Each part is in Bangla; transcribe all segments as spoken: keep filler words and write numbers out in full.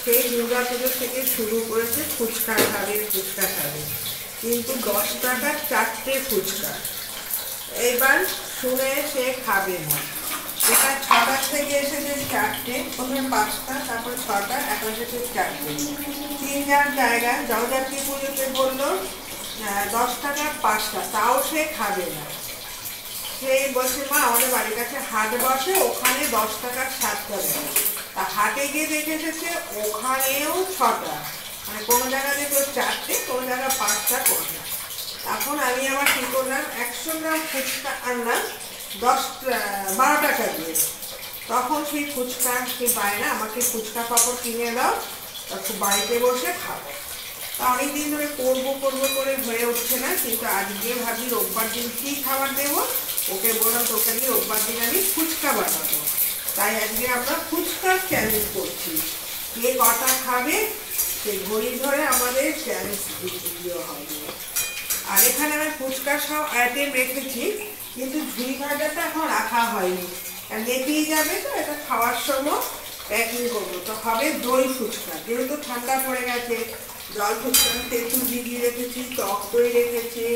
সেই দুর্গা পুজো থেকে শুরু করেছে ফুচকা খাবে ফুচকা খাবে, কিন্তু দশ টাকার চারটে ফুচকা। এবার শুনে সে খাবে না। এটা ছটার থেকে এসেছে চারটে, প্রথমে পাঁচটা, তারপরে ছটা, এখন এসেছে চারটে। তিন চার জায়গায় জগদ্ধাত্রী পুজোতে বললো দশ টাকার পাঁচটা, তাও সে খাবে না। সেই বলছে মা আমাদের বাড়ির কাছে হাট বসে, ওখানে দশ টাকার সাতটা দেয়। তা হাটে গিয়ে দেখে এসেছে ওখানেও ছটা, মানে কোনো জায়গাতে কেউ চারটে, কোনো জায়গায় পাঁচটা করবে। এখন আমি আবার কী করলাম, একশো গ্রাম ফুচকা আনলাম দশ বারো টাকা দিয়ে। তখন সেই ফুচকা সে পায় না, আমাকে ফুচকা পাপড় কিনে দাও, তখন বাড়িতে বসে খাবো। তা অনেকদিন ধরে করবো করবো করে হয়ে উঠছে না, কিন্তু আজকে ভাবি রোববার দিন কী খাবার দেবো। ওকে বললাম তোকে নিয়ে রোববার দিন আমি ফুচকা বানাবো। তাই আজকে আমরা ফুচকার চ্যালেঞ্জ করছি, কে কটা খাবে সে ঘড়ি ধরে আমাদের চ্যালেঞ্জ ভিডিও হবে। আর এখানে আমি ফুচকার সব আইটেম রেখেছি, কিন্তু ঝুড়ি ভাজাটা এখন রাখা হয়নি, নেতিয়ে যাবে তো, এটা খাওয়ার সময় প্যাকিং করবো। তো হবে দই ফুচকা, যেহেতু ঠান্ডা পড়ে গেছে, জল ফুচকা তেঁতুল দিয়ে রেখেছি, টক দই রেখেছি,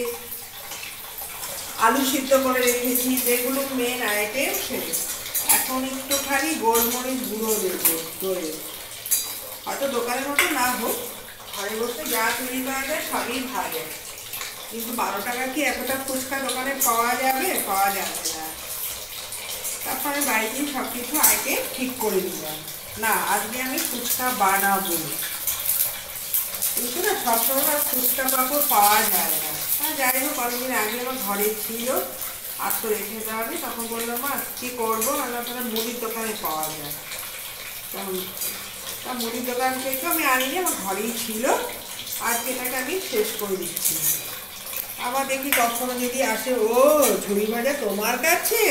আলু সিদ্ধ করে রেখেছি, যেগুলো মেন আইটেম সেগুলো। এখন একটুখানি গোলমরিচ গুঁড়ো দেবো দইয়ে, হয়তো দোকানের মতো না হোক, ঘরে বসে যা তৈরি করা যায় সবই ভালো, কিন্তু বারো টাকা কি এতটা ফুচকা দোকানে পাওয়া যাবে? পাওয়া যাবে না। তারপরে বাড়িতেই সব কিছু আইটেম ঠিক করে দিলাম, না আজকে আমি ফুচকা বানাবো। কিন্তু না সবসময় আর ফুচকা পাপড় পাওয়া যায় না। হ্যাঁ যাই হোক, অনেকদিন আগে আমার ঘরে ছিল, আর তো রেখে দেওয়া হবে। তখন বললাম মা কী করবো, আল্লাহ তারা মুদির দোকানে পাওয়া যায়। তখন তা মুদির দোকান থেকে আমি আনিনি, আমার ঘরেই ছিল। আজকে এটাকে আমি শেষ করে দিচ্ছি। আবার দেখি কখনো যদি আসে, ও ঝুড়ি ভাজা তোমার কাছে,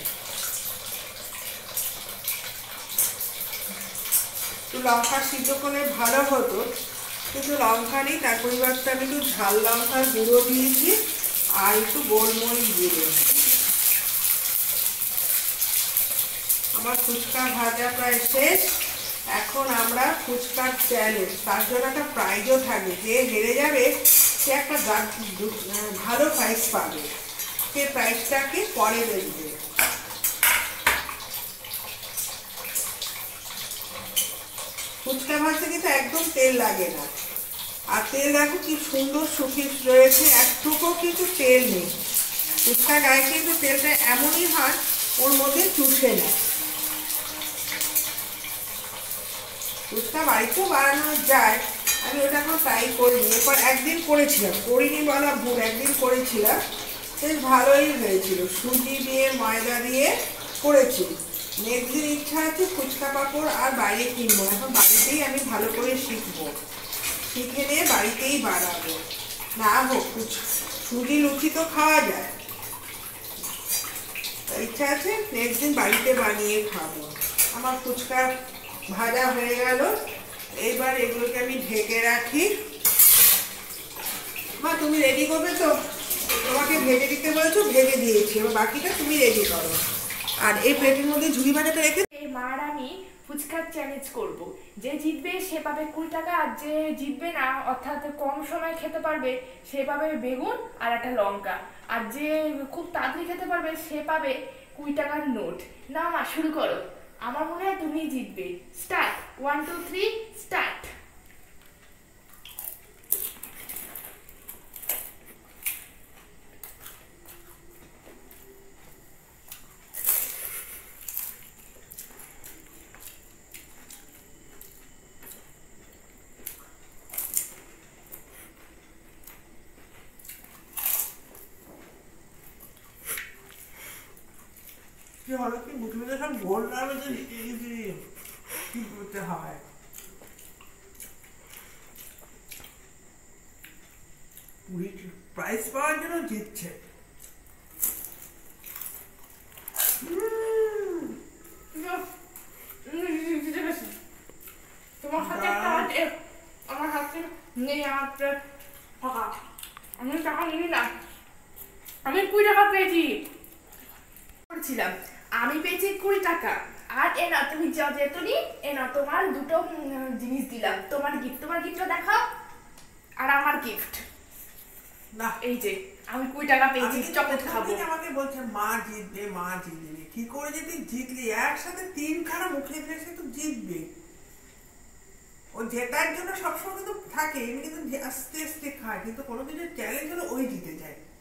একটু লঙ্কা সিদ্ধ করলে ভালো হতো, কিন্তু লঙ্কা নেই। তার পরিবর্তে আমি একটু ঝাল লঙ্কার গুঁড়ো দিয়েছি আর একটু গোলমরিচ গুঁড়ো। আমার ফুচকা ভাজা প্রায় শেষ। এখন আমরা ফুচকার চ্যালেঞ্জ, তার জন্য একটা প্রাইজও থাকবে। যে হেরে যাবে সে একটা ভালো প্রাইজ পাবে, সে প্রাইজটাকে পরে দেখবে। ফুচকা ভাজতে কিন্তু একদম তেল লাগে না, আর তেল দেখো কি সুন্দর শুকিয়ে রয়েছে, একটুকু কিন্তু তেল নেই। ফুচকা গায়ে কিন্তু তেলটা এমনই হয় ওর মধ্যে চুষে নেয়। ফুচকা বাড়িতেও বানানো যায়, আমি ওটা এখন ট্রাই করিনি। এরপর একদিন করেছিলাম, করিনি বলা ভুল, একদিন করেছিলাম, বেশ ভালোই হয়েছিল। সুজি দিয়ে ময়দা দিয়ে করেছি। নেক্সট দিন ইচ্ছা আছে ফুচকা পাপড় আর বাইরে কিনবো, এখন বাড়িতেই আমি ভালো করে শিখবো, শিখে নিয়ে বাড়িতেই বানাবো। না হোক সুজি লুচি তো খাওয়া যায়, ইচ্ছা আছে নেক্সট দিন বাড়িতে বানিয়ে খাবো। আমার ফুচকা ভাজা হয়ে গেল, এবার এগুলোকে আমি ঢেকে রাখি। মা তুমি রেডি করবে তো? তোমাকে ভেজে দিতে বলছো, ভেজে দিয়েছি, এবার বাকিটা তুমি রেডি করো। আর এই প্লেটের মধ্যে ঝুড়ি ভাজাটা রেখে এই মার আমি ফুচকার চ্যালেঞ্জ করব, যে জিতবে সে পাবে কুড়ি টাকা, আর যে জিতবে না অর্থাৎ কম সময় খেতে পারবে সে পাবে বেগুন আর একটা লঙ্কা, আর যে খুব তাড়াতাড়ি খেতে পারবে সে পাবে কুড়ি টাকার নোট। না মা শুরু করো, আমার মনে হয় তুমি জিতবে। Start, one two three start. কি হলো কি মুখে সব বললাম যে কি করতে হয়। প্রাইজ পাওয়ার জন্য জিতছে। তোমার হাতে আমার হাতে নেই, আমার টাকা আমি টাকা নিই না, আমি কুড়ি টাকা পেয়েছি। আমি পেয়েছি কুড়ি টাকা আর এ না তুমি যেতনি এ না তোমার দুটো উম, জিনিস দিলাম, তোমার গিফট, তোমার গিফটটা দেখাও। আর আমার গিফট না, এই যে আমি কুড়ি টাকা পেয়েছি, চকলেট খাবো। আমাকে বলছে মা জিতবে, মা জিতবে। কি করে যদি জিতলি? একসাথে তিনখানা মুখে ফেসে তো জিতবে। ও জেতার জন্য সবসময় কিন্তু থাকে, এমনি কিন্তু আস্তে আস্তে খায়, কিন্তু কোনো কিছু চ্যালেঞ্জ হলে ওই জিতে যায়।